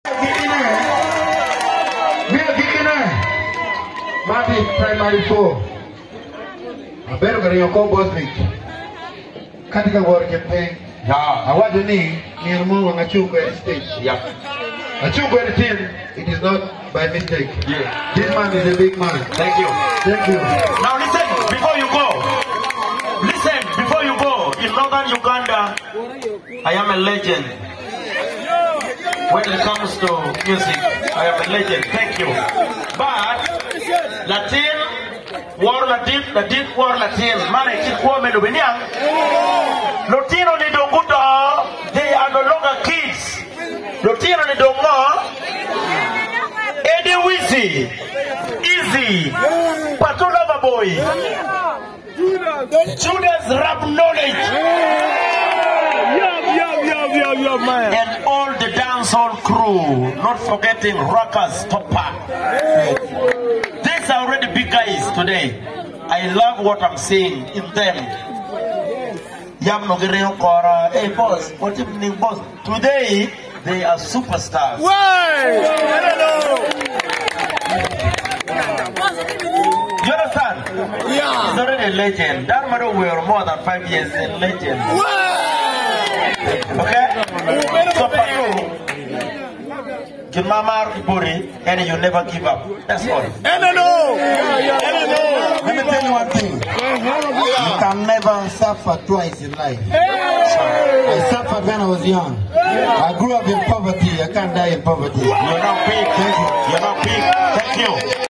Primary 4. Abero gari yoko Bosmic. Katika war campaign. Yeah. Awadu ni rumo wanga chuko at stage. Yeah. A chuko at team, it is not by mistake. Yeah. This man is a big man. Thank you. Thank you. Now listen, before you go. Listen, before you go. In northern Uganda, I am a legend. When it comes to music, I am a legend. Thank you. But Latin, war Latin, war Latin. Man, keep warm in the Biniang. Latino ni donguta, they are no longer kids. Latino ni dongo. Eddie Wizzy, Easy, PATO Loverboy, Judas rap knowledge. And all the dancehall crew, not forgetting rockers, Topper. These are already big guys today. I love what I'm seeing in them. Yam no gereo kora, hey boss, what you mean boss? Today they are superstars. You understand? Yeah. He's already a legend. That matter we are more than 5 years in legend. Okay? So for you, Mama Buri, and you never give up. That's all. Let me tell you one thing. You can never suffer twice in life. I suffered when I was young. I grew up in poverty. I can't die in poverty. You're not big. Thank you. You're not big. Thank you.